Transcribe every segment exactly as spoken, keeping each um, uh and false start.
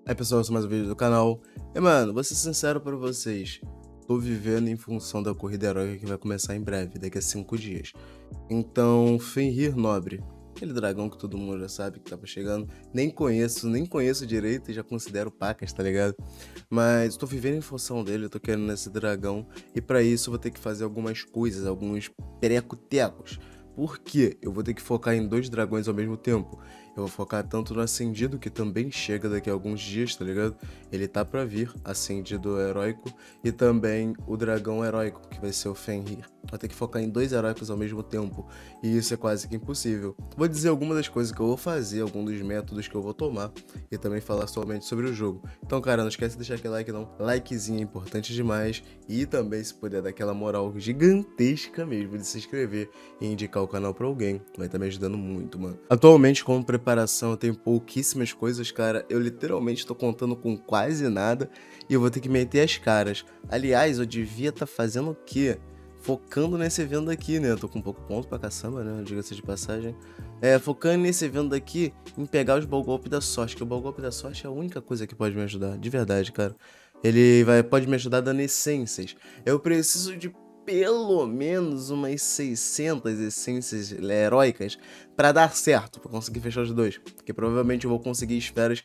Aí pessoal, esse é mais um vídeo do canal. E mano, vou ser sincero pra vocês, tô vivendo em função da corrida heróica que vai começar em breve, daqui a cinco dias. Então, Fenrir Nobre, aquele dragão que todo mundo já sabe que tava chegando, nem conheço, nem conheço direito e já considero pacas, tá ligado? Mas tô vivendo em função dele, eu tô querendo nesse dragão, e pra isso eu vou ter que fazer algumas coisas, alguns perecotecos. Por quê? Eu vou ter que focar em dois dragões ao mesmo tempo. Eu vou focar tanto no Ascendido, que também chega daqui a alguns dias, tá ligado? Ele tá pra vir, Ascendido Heróico, e também o Dragão Heróico, que vai ser o Fenrir. Vou ter que focar em dois heróicos ao mesmo tempo, e isso é quase que impossível. Vou dizer algumas das coisas que eu vou fazer, alguns dos métodos que eu vou tomar, e também falar somente sobre o jogo. Então, cara, não esquece de deixar aquele like não. Likezinho é importante demais, e também, se puder, dar aquela moral gigantesca mesmo de se inscrever e indicar o canal pra alguém. Vai estar me ajudando muito, mano. Atualmente, como preparação, eu tenho pouquíssimas coisas, cara. Eu literalmente tô contando com quase nada e eu vou ter que meter as caras. Aliás, eu devia estar tá fazendo o quê? Focando nesse evento aqui, né? Eu tô com um pouco ponto pra caçamba, né? Diga-se de passagem. É, focando nesse evento daqui em pegar os ball golpe da sorte, que o ball golpe da sorte é a única coisa que pode me ajudar, de verdade, cara. Ele vai, pode me ajudar dando essências. Eu preciso de pelo menos umas seiscentas essências heróicas pra dar certo, pra conseguir fechar os dois. Porque provavelmente eu vou conseguir esferas.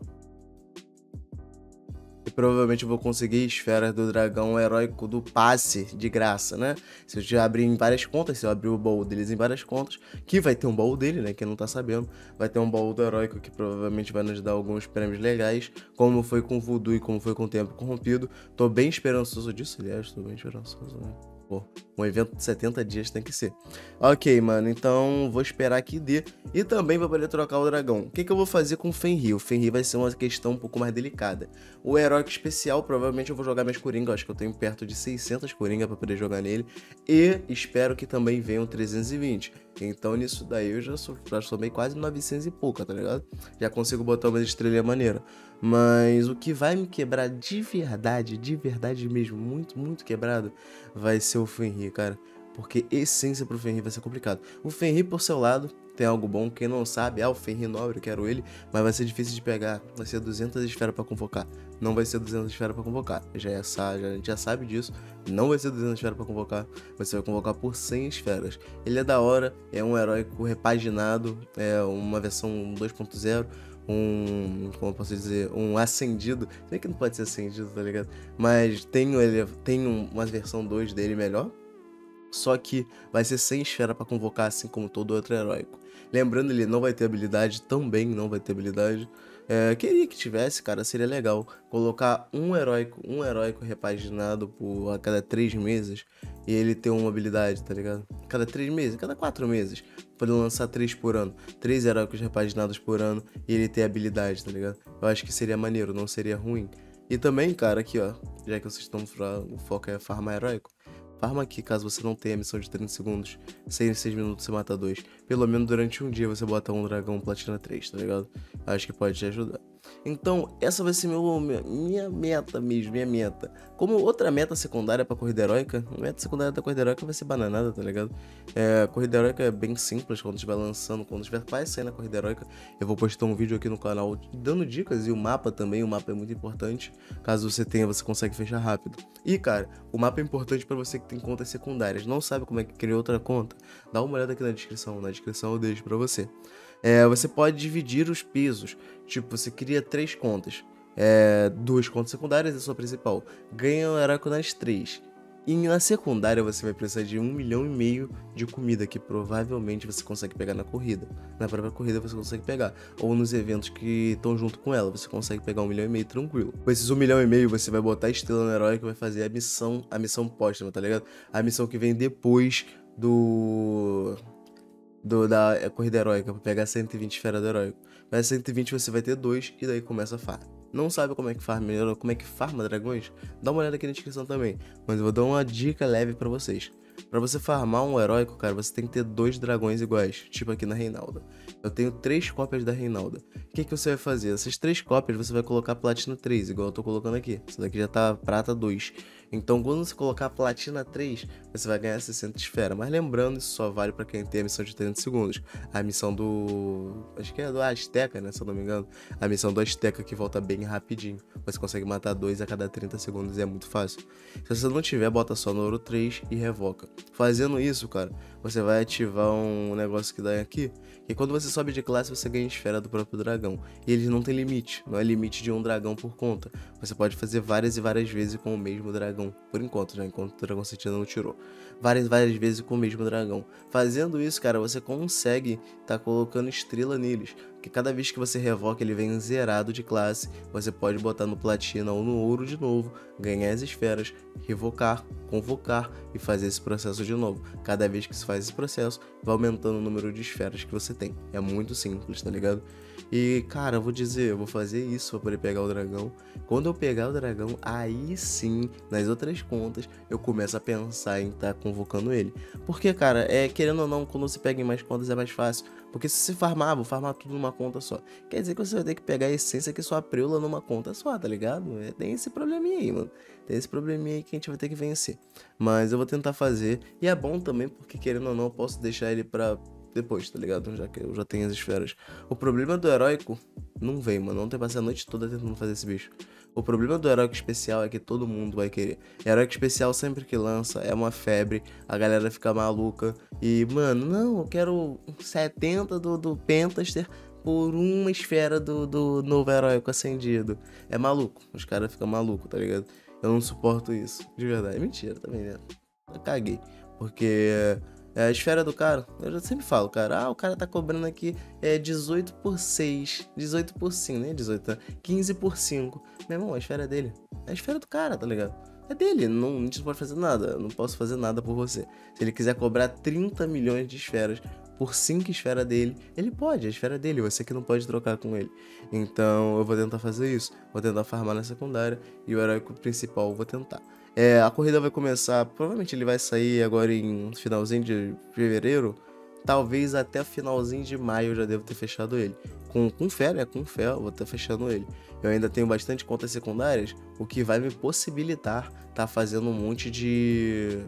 E provavelmente eu vou conseguir esferas do dragão heróico do passe de graça, né? Se eu já abrir em várias contas, se eu abrir o baú deles em várias contas, que vai ter um baú dele, né? Quem não tá sabendo, vai ter um baú do heróico que provavelmente vai nos dar alguns prêmios legais, como foi com o Voodoo e como foi com o Tempo Corrompido. Tô bem esperançoso disso, aliás, tô bem esperançoso, né? Pô, um evento de setenta dias tem que ser. Ok, mano, então vou esperar que dê. E também vou poder trocar o dragão. O que, que eu vou fazer com o Fenrir? O Fenrir vai ser uma questão um pouco mais delicada. O heróico especial, provavelmente eu vou jogar minhas coringas. Acho que eu tenho perto de seiscentas coringas pra poder jogar nele. E espero que também venham trezentos e vinte. Então nisso daí eu já, sou, já somei quase novecentos e pouca, tá ligado? Já consigo botar uma estrelinha maneira. Mas o que vai me quebrar de verdade, de verdade mesmo, muito, muito quebrado, vai ser o Fenrir, cara. Porque essência pro Fenrir vai ser complicado. O Fenrir, por seu lado, tem algo bom. Quem não sabe, ah, o Fenrir Nobre, eu quero ele, mas vai ser difícil de pegar. Vai ser duzentas esferas pra convocar. Não vai ser duzentas esferas pra convocar. Já é, já, a gente já sabe disso. Não vai ser duzentas esferas pra convocar. Você vai convocar por cem esferas. Ele é da hora, é um heróico repaginado, é uma versão dois ponto zero. Um, como eu posso dizer, um acendido, nem que não pode ser acendido, tá ligado? Mas tem, ele, tem uma versão dois dele melhor, só que vai ser sem esfera pra convocar, assim como todo outro heróico. Lembrando, ele não vai ter habilidade, também não vai ter habilidade. É, queria que tivesse, cara, seria legal colocar um heróico, um heróico repaginado por a cada três meses e ele ter uma habilidade, tá ligado? Cada três meses, cada quatro meses, poder lançar três por ano, três heróicos repaginados por ano e ele ter habilidade, tá ligado? Eu acho que seria maneiro, não seria ruim. E também, cara, aqui ó, já que vocês estão, o foco é farmar heróico, farma aqui caso você não tenha a missão de trinta segundos, seis em seis minutos você mata dois. Pelo menos durante um dia você bota um dragão platina três, tá ligado? Acho que pode te ajudar. Então, essa vai ser meu, minha meta mesmo, minha meta. Como outra meta secundária pra corrida heróica, a meta secundária da corrida heróica vai ser bananada, tá ligado? É, a corrida heróica é bem simples, quando estiver lançando, quando estiver quase saindo a corrida heróica, eu vou postar um vídeo aqui no canal dando dicas e o mapa também, o mapa é muito importante. Caso você tenha, você consegue fechar rápido. E, cara, o mapa é importante pra você que tem contas secundárias. Não sabe como é que cria outra conta? Dá uma olhada aqui na descrição, na descrição eu deixo pra você. É, você pode dividir os pesos, tipo, você cria três contas, é, duas contas secundárias e a sua principal, ganha o heróico nas três. E na secundária você vai precisar de um milhão e meio de comida, que provavelmente você consegue pegar na corrida. Na própria corrida você consegue pegar, ou nos eventos que estão junto com ela, você consegue pegar um milhão e meio tranquilo. Com esses um milhão e meio você vai botar a estrela no herói que vai fazer a missão, a missão póstuma, tá ligado? A missão que vem depois do... Do, da corrida heróica, pra pegar cento e vinte esferas do heróico. Mas cento e vinte você vai ter dois e daí começa a farm. Não sabe como é que farma, como é que farma dragões? Dá uma olhada aqui na descrição também. Mas eu vou dar uma dica leve pra vocês. Pra você farmar um heróico, cara, você tem que ter dois dragões iguais, tipo aqui na Reinalda. Eu tenho três cópias da Reinalda. O que, que você vai fazer? Essas três cópias você vai colocar Platina três, igual eu tô colocando aqui. Essa daqui já tá Prata dois. Então quando você colocar a platina três, você vai ganhar sessenta esferas. Mas lembrando, isso só vale pra quem tem a missão de trinta segundos. A missão do... acho que é do Azteca, né, se eu não me engano. A missão do Azteca que volta bem rapidinho. Você consegue matar dois a cada trinta segundos e é muito fácil. Se você não tiver, bota só no ouro três e revoca. Fazendo isso, cara, você vai ativar um negócio que dá aqui, que quando você sobe de classe, você ganha esfera do próprio dragão. E eles não tem limite, não é limite de um dragão por conta. Você pode fazer várias e várias vezes com o mesmo dragão. Por enquanto, já enquanto o dragão Sentinela não tirou. Várias e várias vezes com o mesmo dragão. Fazendo isso, cara, você consegue tá colocando estrela neles. Porque cada vez que você revoca, ele vem zerado de classe. Você pode botar no platina ou no ouro de novo, ganhar as esferas, revocar, convocar e fazer esse processo de novo. Cada vez que você faz esse processo, vai aumentando o número de esferas que você tem. É muito simples, tá ligado? E, cara, eu vou dizer, eu vou fazer isso pra poder pegar o dragão. Quando eu pegar o dragão, aí sim, nas outras contas, eu começo a pensar em estar tá convocando ele. Porque, cara, é, querendo ou não, quando você pega em mais contas é mais fácil. Porque se você farmar, vou farmar tudo numa conta só. Quer dizer que você vai ter que pegar a essência que sua preula numa conta só, tá ligado? É, tem esse probleminha aí, mano. Tem esse probleminha aí que a gente vai ter que vencer. Mas eu vou tentar fazer. E é bom também, porque querendo ou não, eu posso deixar ele pra depois, tá ligado? Já que eu já tenho as esferas. O problema do heróico não vem, mano. Ontem eu passei a noite toda tentando fazer esse bicho. O problema do heróico especial é que todo mundo vai querer. Heróico especial sempre que lança é uma febre, a galera fica maluca. E, mano, não, eu quero setenta do, do Pentaster por uma esfera do, do novo heróico acendido. É maluco, os caras ficam malucos, tá ligado? Eu não suporto isso, de verdade. Mentira também, né? Eu caguei, porque... É, a esfera do cara, eu já sempre falo, cara, ah, o cara tá cobrando aqui é, dezoito por seis, dezoito por cinco, nem dezoito, tá? quinze por cinco. Meu irmão, a esfera é dele. É a esfera do cara, tá ligado? É dele, não, a gente não pode fazer nada, eu não posso fazer nada por você. Se ele quiser cobrar trinta milhões de esferas por cinco esferas dele, ele pode, a esfera é dele, você que não pode trocar com ele. Então eu vou tentar fazer isso, vou tentar farmar na secundária e o heróico principal eu vou tentar. É, a corrida vai começar, provavelmente ele vai sair agora em finalzinho de fevereiro, talvez até finalzinho de maio eu já devo ter fechado ele. Com, com fé, né? Com fé, eu vou estar fechando ele. Eu ainda tenho bastante contas secundárias, o que vai me possibilitar tá fazendo um monte de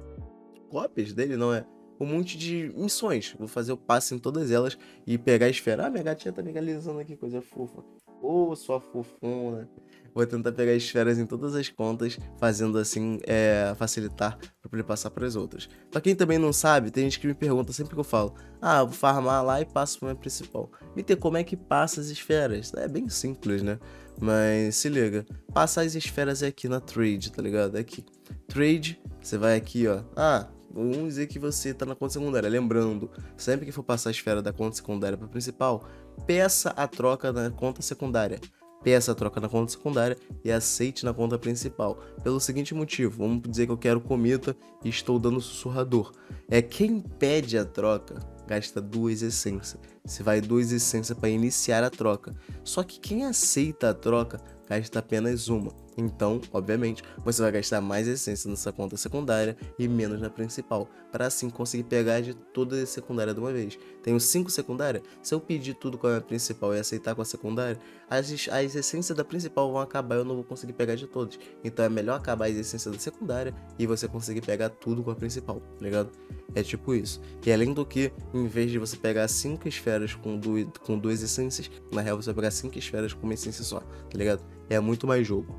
cópias dele, não é? Um monte de missões. Vou fazer o passe em todas elas e pegar a esfera. Ah, minha gatinha tá me legalizando aqui, coisa fofa. Ô, oh, sua fofona. Vou tentar pegar esferas em todas as contas, fazendo assim, é, facilitar para poder passar para as outras. Pra quem também não sabe, tem gente que me pergunta sempre que eu falo, ah, vou farmar lá e passo para minha principal. Me ter como é que passa as esferas? É bem simples, né? Mas se liga, passar as esferas é aqui na trade, tá ligado? É aqui. Trade, você vai aqui, ó. Ah, vamos dizer que você tá na conta secundária. Lembrando, sempre que for passar a esfera da conta secundária para principal, peça a troca na conta secundária. Peça a troca na conta secundária e aceite na conta principal. Pelo seguinte motivo, vamos dizer que eu quero cometa e estou dando sussurrador. É quem pede a troca gasta duas essências. Você vai duas essências para iniciar a troca. Só que quem aceita a troca gasta apenas uma. Então, obviamente, você vai gastar mais essência nessa conta secundária e menos na principal, para assim conseguir pegar de toda a secundária de uma vez. Tenho cinco secundárias, se eu pedir tudo com a principal e aceitar com a secundária, as, as essências da principal vão acabar e eu não vou conseguir pegar de todas. Então é melhor acabar as essências da secundária e você conseguir pegar tudo com a principal, tá ligado? É tipo isso. E além do que, em vez de você pegar cinco esferas com, du com duas essências, na real você vai pegar cinco esferas com uma essência só, tá ligado? É muito mais jogo.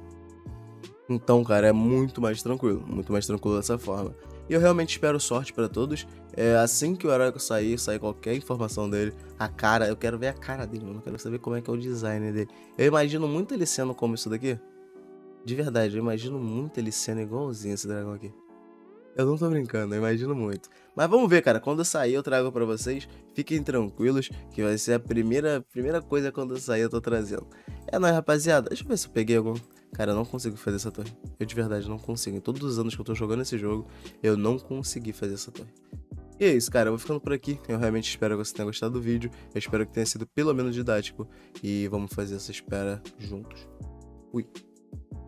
Então, cara, é muito mais tranquilo, muito mais tranquilo dessa forma. E eu realmente espero sorte pra todos. É, assim que o heróico sair, sair qualquer informação dele, a cara, eu quero ver a cara dele, mano. Eu quero saber como é que é o design dele. Eu imagino muito ele sendo como isso daqui. De verdade, eu imagino muito ele sendo igualzinho esse dragão aqui. Eu não tô brincando, eu imagino muito. Mas vamos ver, cara, quando eu sair eu trago pra vocês. Fiquem tranquilos, que vai ser a primeira, primeira coisa quando eu sair eu tô trazendo. É nóis, rapaziada. Deixa eu ver se eu peguei algum... Cara, eu não consigo fazer essa torre. Eu de verdade não consigo. Em todos os anos que eu tô jogando esse jogo, eu não consegui fazer essa torre. E é isso, cara. Eu vou ficando por aqui. Eu realmente espero que você tenha gostado do vídeo. Eu espero que tenha sido pelo menos didático. E vamos fazer essa espera juntos. Fui.